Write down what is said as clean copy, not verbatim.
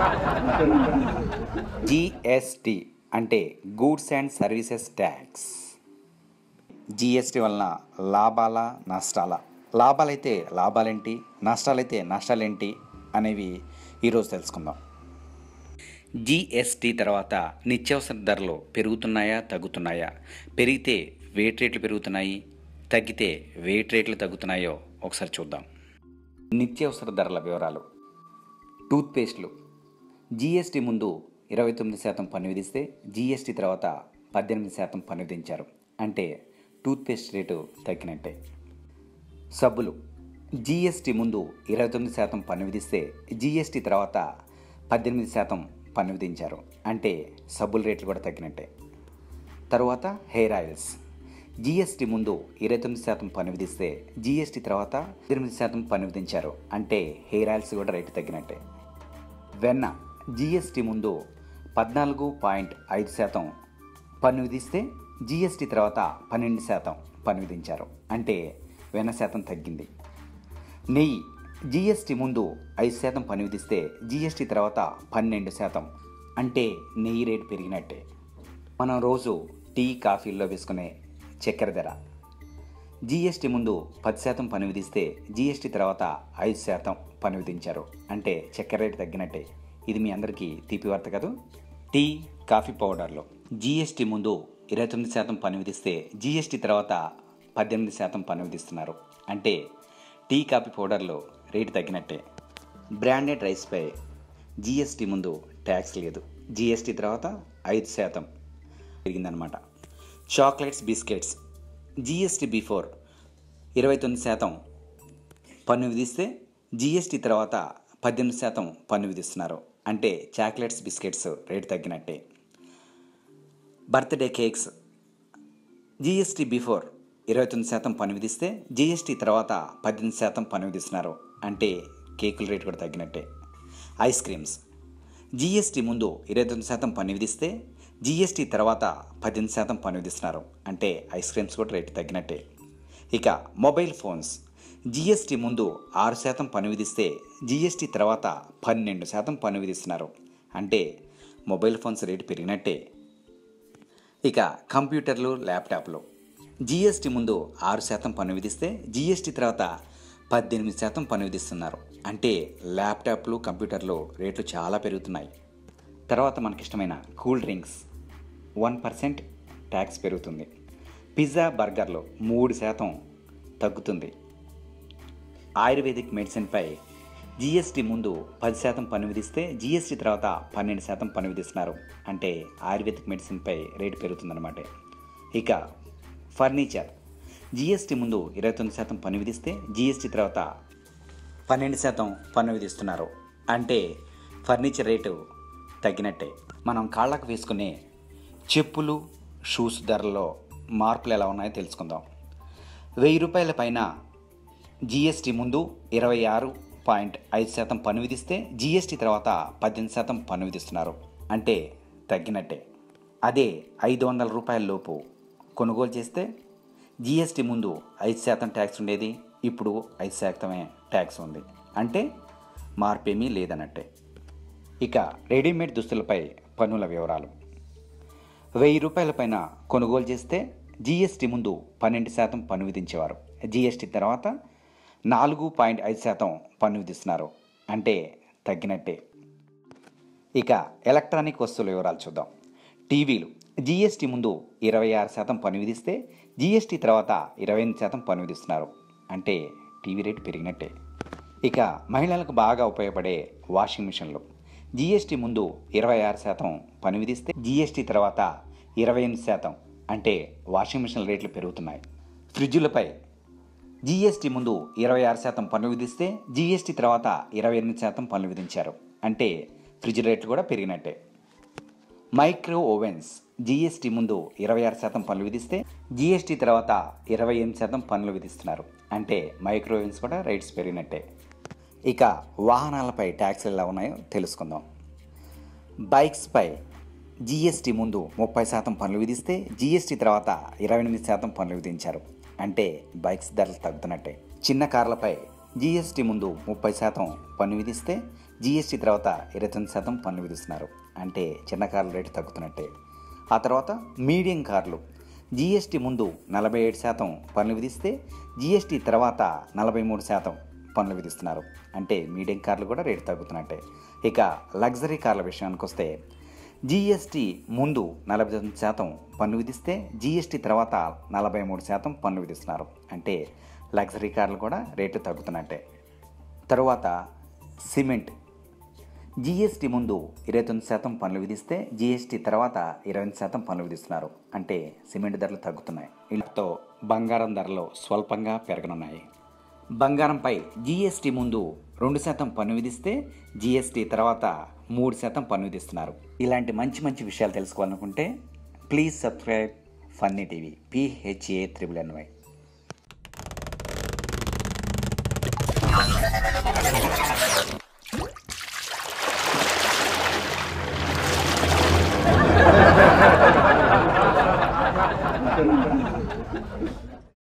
GST అంటే goods and services tax. GST వలన లాభాల నష్టాల, లాభాలైతే లాభాలేంటి, నష్టాలైతే నష్టాలేంటి అనేవి ఈరోజు తెలుసుకుందాం. జిఎస్టి తర్వాత నిత్యావసర ధరలు పెరుగుతున్నాయా తగ్గుతున్నాయా, పెరిగితే వేట్ రేట్లు పెరుగుతున్నాయి, తగ్గితే వేట్ రేట్లు తగ్గుతున్నాయో ఒకసారి చూద్దాం. నిత్యావసర ధరల వివరాలు. టూత్పేస్ట్లు జిఎస్టి ముందు 29% పన్ను విధిస్తే జిఎస్టి తర్వాత 18% పన్ను విధించారు. అంటే టూత్పేస్ట్ రేటు తగ్గినట్టే. సబ్బులు జిఎస్టి ముందు 29% పన్ను విధిస్తే జిఎస్టి తర్వాత 18% పన్ను విధించారు. అంటే సబ్బుల రేట్లు కూడా తగ్గినట్టే. తరువాత హెయిర్ ఆయిల్స్ జిఎస్టి ముందు 29% పన్ను విధిస్తే జిఎస్టి తర్వాత 18% పన్ను విధించారు. అంటే హెయిర్ ఆయిల్స్ కూడా రేటు తగ్గినట్టే. వెన్న జిఎస్టి ముందు 14.5% పన్ను విధిస్తే జిఎస్టి తర్వాత 12% పన్ను విధించారు. అంటే వెన్న శాతం తగ్గింది. నెయ్యి జిఎస్టి ముందు 5% పన్ను విధిస్తే జిఎస్టి తర్వాత 12%, అంటే నెయ్యి రేటు పెరిగినట్టే. మనం రోజు టీ కాఫీల్లో వేసుకునే చక్కెర ధర జిఎస్టి ముందు 10% పన్ను విధిస్తే జిఎస్టి తర్వాత 5% పన్ను విధించారు. అంటే చక్కెర రేటు తగ్గినట్టే. ఇది మీ అందరికీ తీపి వార్త కదా. టీ కాఫీ పౌడర్లో జిఎస్టి ముందు 29% పన్ను విధిస్తే జిఎస్టి తర్వాత 18% పన్ను విధిస్తున్నారు. అంటే టీ కాఫీ పౌడర్లో రేటు తగ్గినట్టే. బ్రాండెడ్ రైస్పై జిఎస్టి ముందు ట్యాక్స్ లేదు, జిఎస్టి తర్వాత 5% పెరిగిందనమాట. చాక్లెట్స్ బిస్కెట్స్ జిఎస్టి బిఫోర్ 29% పన్ను విధిస్తే జిఎస్టి తర్వాత 18% పన్ను విధిస్తున్నారు. అంటే చాక్లెట్స్ బిస్కెట్స్ రేటు తగ్గినట్టే. బర్త్డే కేక్స్ జిఎస్టి బిఫోర్ 29% పన్ను విధిస్తే జిఎస్టి తర్వాత 18% పన్ను విధిస్తున్నారు. అంటే కేకుల రేటు కూడా తగ్గినట్టే. ఐస్ క్రీమ్స్ జిఎస్టి ముందు 29% పన్ను విధిస్తే జిఎస్టి తర్వాత 18% పన్ను విధిస్తున్నారు. అంటే ఐస్ క్రీమ్స్ కూడా రేటు తగ్గినట్టే. ఇక మొబైల్ ఫోన్స్ జిఎస్టి ముందు 6% పన్ను విధిస్తే జిఎస్టి తర్వాత 12% పన్ను విధిస్తున్నారు. అంటే మొబైల్ ఫోన్స్ రేటు పెరిగినట్టే. ఇక కంప్యూటర్లు ల్యాప్టాప్లు జిఎస్టి ముందు 6% పన్ను విధిస్తే జిఎస్టి తర్వాత 18% పన్ను విధిస్తున్నారు. అంటే ల్యాప్టాప్లు కంప్యూటర్లు రేట్లు చాలా పెరుగుతున్నాయి. తర్వాత మనకిష్టమైన కూల్ డ్రింక్స్ 1% ట్యాక్స్ పెరుగుతుంది. పిజ్జా బర్గర్లో 3% తగ్గుతుంది. ఆయుర్వేదిక్ మెడిసిన్పై జిఎస్టి ముందు 10% పన్ను విధిస్తే జిఎస్టి తర్వాత 12% పన్ను విధిస్తున్నారు. అంటే ఆయుర్వేదిక్ మెడిసిన్పై రేటు పెరుగుతుందన్నమాట. ఇక ఫర్నిచర్ జిఎస్టి ముందు 29% పన్ను విధిస్తే జిఎస్టి తర్వాత 12% పన్ను విధిస్తున్నారు. అంటే ఫర్నిచర్ రేటు తగ్గినట్టే. మనం కాళ్ళకు వేసుకునే చెప్పులు షూస్ ధరల్లో మార్పులు ఎలా ఉన్నాయో తెలుసుకుందాం. 1000 రూపాయల పైన జిఎస్టి ముందు 26.5% పన్ను విధిస్తే జిఎస్టి తర్వాత 18% పన్ను విధిస్తున్నారు. అంటే తగ్గినట్టే. అదే 500 రూపాయల లోపు కొనుగోలు చేస్తే జిఎస్టి ముందు 5% ట్యాక్స్ ఉండేది, ఇప్పుడు 5% ట్యాక్స్ ఉంది. అంటే మార్పేమీ లేదన్నట్టే. ఇక రెడీమేడ్ దుస్తులపై పన్నుల వివరాలు. 1000 రూపాయల పైన కొనుగోలు చేస్తే జిఎస్టి ముందు 12% పన్ను విధించేవారు. జిఎస్టి తర్వాత 4.5% పన్ను విధిస్తున్నారు. అంటే తగ్గినట్టే. ఇక ఎలక్ట్రానిక్ వస్తువుల వివరాలు చూద్దాం. టీవీలు జిఎస్టి ముందు 26% పన్ను విధిస్తే జిఎస్టి తర్వాత 28% పన్ను విధిస్తున్నారు. అంటే టీవీ రేటు పెరిగినట్టే. ఇక మహిళలకు బాగా ఉపయోగపడే వాషింగ్ మిషన్లు జిఎస్టి ముందు 26% పన్ను విధిస్తే జిఎస్టి తర్వాత 28%, అంటే వాషింగ్ మిషన్ల రేట్లు పెరుగుతున్నాయి. ఫ్రిడ్జులపై జిఎస్టి ముందు 26% పన్ను విధిస్తే జిఎస్టి తర్వాత 28% పన్ను విధించారు. అంటే ఫ్రిడ్జ్ రేట్లు కూడా పెరిగినట్టే. మైక్రో ఓవెన్స్ జిఎస్టి ముందు 26% పన్ను విధిస్తే జిఎస్టి తర్వాత 28% పన్నులు విధిస్తున్నారు. అంటే మైక్రో ఓవెన్స్ కూడా రేట్స్ పెరిగినట్టే. ఇక వాహనాలపై ట్యాక్స్లు ఎలా ఉన్నాయో తెలుసుకుందాం. బైక్స్పై జిఎస్టి ముందు 30% పన్నులు విధిస్తే జిఎస్టి తర్వాత 28% పన్నులు విధించారు. అంటే బైక్స్ ధరలు తగ్గుతున్నట్టే. చిన్న కార్లపై జిఎస్టి ముందు 30% పన్ను విధిస్తే జీఎస్టీ తర్వాత 29% పన్ను విధిస్తున్నారు. అంటే చిన్న కార్ల రేటు తగ్గుతున్నట్టే. ఆ తర్వాత మీడియం కార్లు జీఎస్టీ ముందు 47% పన్ను విధిస్తే జీఎస్టీ తర్వాత 43% పన్నులు విధిస్తున్నారు. అంటే మీడియం కార్లు కూడా రేటు తగ్గుతున్నట్టే. ఇక లగ్జరీ కార్ల విషయానికి వస్తే జీఎస్టీ ముందు 49% పన్ను విధిస్తే జీఎస్టీ తర్వాత 43% పన్ను విధిస్తున్నారు. అంటే లగ్జరీ కార్లు కూడా రేటు తగ్గుతున్నట్టే. తరువాత సిమెంట్ జీఎస్టీ ముందు 29% పన్నులు విధిస్తే జీఎస్టీ తర్వాత 20% పన్నులు విధిస్తున్నారు. అంటే సిమెంట్ ధరలు తగ్గుతున్నాయి. వీటితో బంగారం ధరలు స్వల్పంగా పెరగనున్నాయి. బంగారంపై జీఎస్టీ ముందు 2% పన్ను విధిస్తే జీఎస్టీ తర్వాత 3% పన్ను విధిస్తున్నారు. ఇలాంటి మంచి మంచి విషయాలు తెలుసుకోవాలనుకుంటే please subscribe funny TV PHANNY.